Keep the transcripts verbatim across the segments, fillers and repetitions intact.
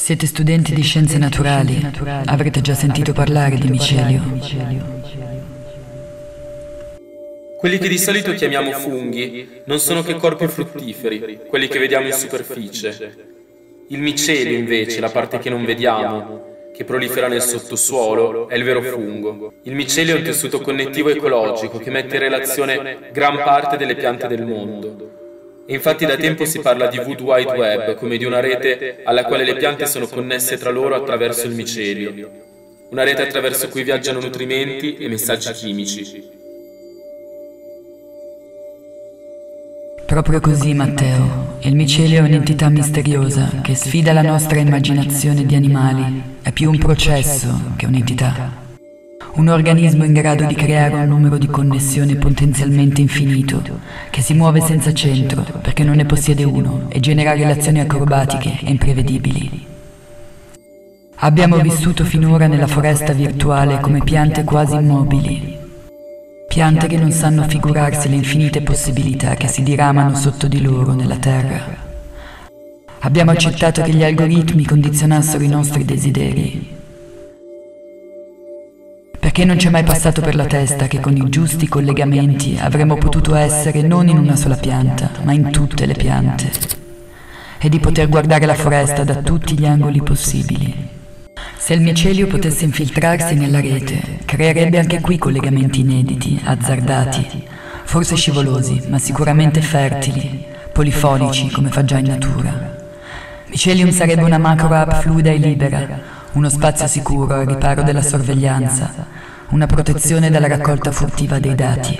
Siete studenti di scienze naturali, avrete già sentito parlare di micelio. Quelli che di solito chiamiamo funghi non sono che corpi fruttiferi, quelli che vediamo in superficie. Il micelio, invece, la parte che non vediamo, che prolifera nel sottosuolo, è il vero fungo. Il micelio è un tessuto connettivo ecologico che mette in relazione gran parte delle piante del mondo. E infatti da tempo si parla di World Wide Web come di una rete alla quale le piante sono connesse tra loro attraverso il micelio. Una rete attraverso cui viaggiano nutrimenti e messaggi chimici. Proprio così, Matteo. Il micelio è un'entità misteriosa che sfida la nostra immaginazione di animali. È più un processo che un'entità. Un organismo in grado di creare un numero di connessioni potenzialmente infinito, che si muove senza centro perché non ne possiede uno e genera relazioni acrobatiche e imprevedibili. Abbiamo vissuto finora nella foresta virtuale come piante quasi immobili. Piante che non sanno figurarsi le infinite possibilità che si diramano sotto di loro nella terra. Abbiamo accettato che gli algoritmi condizionassero i nostri desideri. Perché non ci è mai passato per la testa che con i giusti collegamenti avremmo potuto essere non in una sola pianta, ma in tutte le piante, e di poter guardare la foresta da tutti gli angoli possibili. Se il micelio potesse infiltrarsi nella rete, creerebbe anche qui collegamenti inediti, azzardati, forse scivolosi, ma sicuramente fertili, polifonici come fa già in natura. Mycelium sarebbe una macro app fluida e libera, uno spazio sicuro al riparo della sorveglianza, una protezione dalla raccolta furtiva dei dati.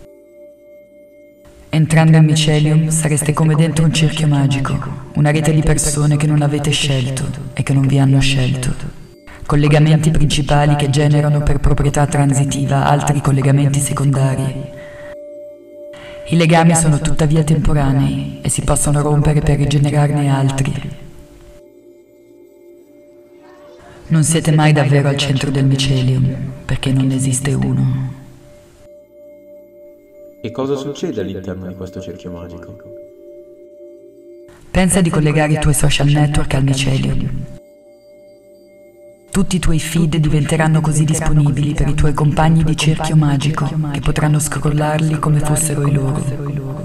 Entrando in Mycelium sareste come dentro un cerchio magico, una rete di persone che non avete scelto e che non vi hanno scelto. Collegamenti principali che generano per proprietà transitiva altri collegamenti secondari. I legami sono tuttavia temporanei e si possono rompere per rigenerarne altri. Non siete mai davvero al centro del Mycelium, perché non esiste uno. E cosa succede all'interno di questo cerchio magico? Pensa di collegare i tuoi social network al Mycelium. Tutti i tuoi feed diventeranno così disponibili per i tuoi compagni di cerchio magico che potranno scrollarli come fossero i loro.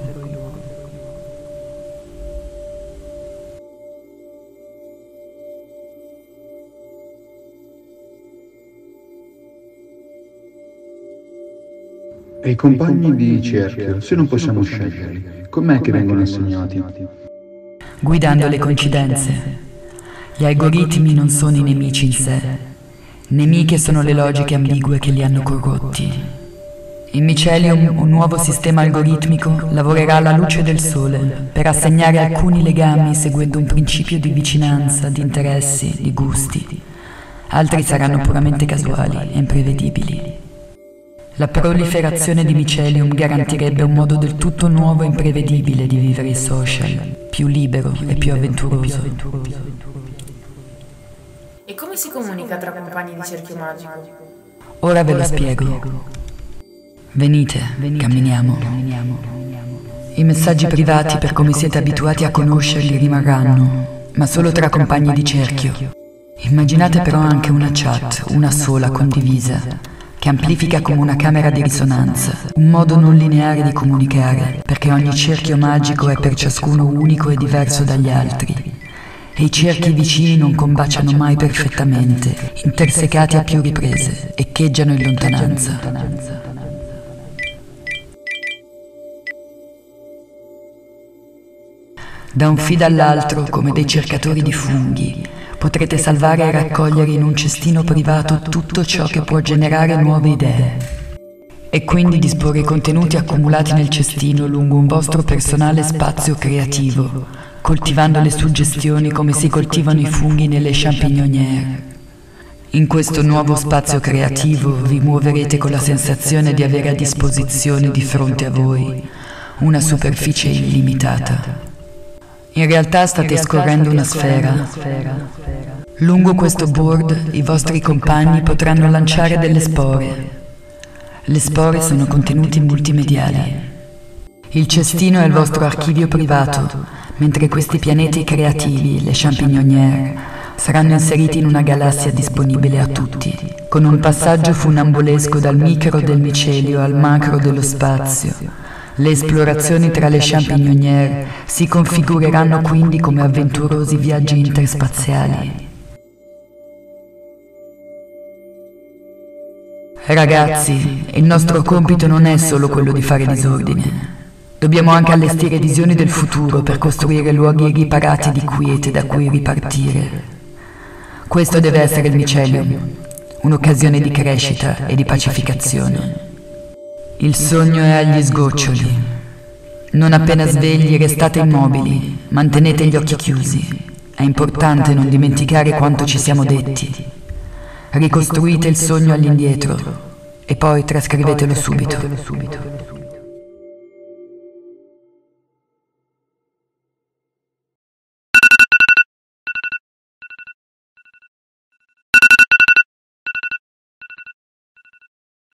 E i compagni di cerchio, se non possiamo sceglierli, com'è che vengono assegnati? Guidando le coincidenze. Gli algoritmi non sono i nemici in sé. Nemiche sono le logiche ambigue che li hanno corrotti. In Mycelium, un nuovo sistema algoritmico lavorerà alla luce del sole per assegnare alcuni legami seguendo un principio di vicinanza, di interessi, di gusti. Altri saranno puramente casuali e imprevedibili. La proliferazione di Mycelium garantirebbe un modo del tutto nuovo e imprevedibile di vivere i social, più libero e più avventuroso. E come si comunica tra compagni di cerchio magico? Ora ve lo spiego. Venite, camminiamo. I messaggi privati, per come siete abituati a conoscerli, rimarranno, ma solo tra compagni di cerchio. Immaginate però anche una chat, una sola, condivisa, che amplifica come una camera di risonanza, un modo non lineare di comunicare, perché ogni cerchio magico è per ciascuno unico e diverso dagli altri, e i cerchi vicini non combaciano mai perfettamente, intersecati a più riprese, echeggiano in lontananza. Da un feed all'altro, come dei cercatori di funghi, potrete salvare e raccogliere in un cestino privato tutto ciò che può generare nuove idee e quindi disporre i contenuti accumulati nel cestino lungo un vostro personale spazio creativo, coltivando le suggestioni come si coltivano i funghi nelle champignoniere. In questo nuovo spazio creativo vi muoverete con la sensazione di avere a disposizione di fronte a voi una superficie illimitata. In realtà state scorrendo una sfera. Lungo questo board i vostri compagni potranno lanciare delle spore. Le spore sono contenuti multimediali. Il cestino è il vostro archivio privato, mentre questi pianeti creativi, le champignoniere, saranno inseriti in una galassia disponibile a tutti, con un passaggio funambolesco dal micro del micelio al macro dello spazio. Le esplorazioni tra le champignoniere si configureranno quindi come avventurosi viaggi interspaziali. Ragazzi, il nostro compito non è solo quello di fare disordine. Dobbiamo anche allestire visioni del futuro per costruire luoghi riparati di quiete da cui ripartire. Questo deve essere il Mycelium, un'occasione di crescita e di pacificazione. Il sogno è agli sgoccioli. Non appena svegli restate immobili, mantenete gli occhi chiusi. È importante non dimenticare quanto ci siamo detti. Ricostruite il sogno all'indietro e poi trascrivetelo subito.